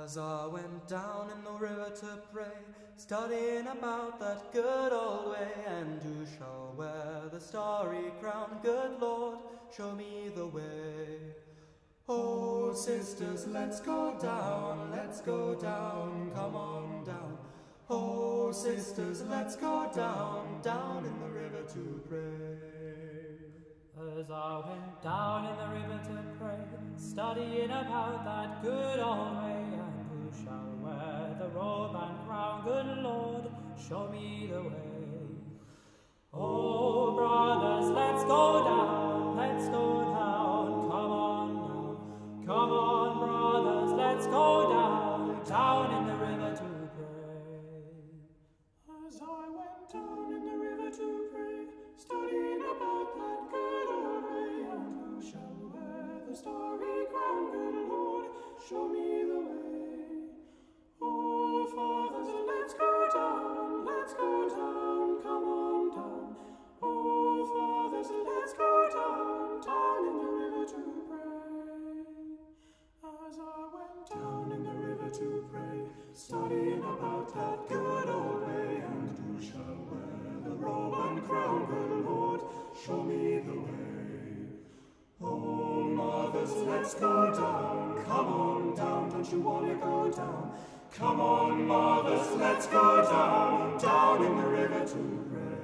As I went down in the river to pray, studying about that good old way, and who shall wear the starry crown? Good Lord, show me the way. Oh, sisters, let's go down, come on down. Oh, sisters, let's go down, down in the river to pray. As I went down in the river to pray, studying about that good old way, and who shall wear the robe and crown? Good Lord, show me the way. Oh, brothers, let's go down, come on, brothers, let's go down, down in the river to pray. As I went down in the river to pray, studying about that good old way, and who shall wear the starry crown? Good Lord, show me the way. Oh, fathers, let's go down, come on down. Oh, fathers, let's go down, down in the river to pray. As I went down in the river to pray, studying about that good old way, and who shall wear the robe and crown? Good Lord, show me the way. Oh, mothers, let's go down, come on down, don't you want to go down? Come on, mothers, let's go down, down in the river to pray.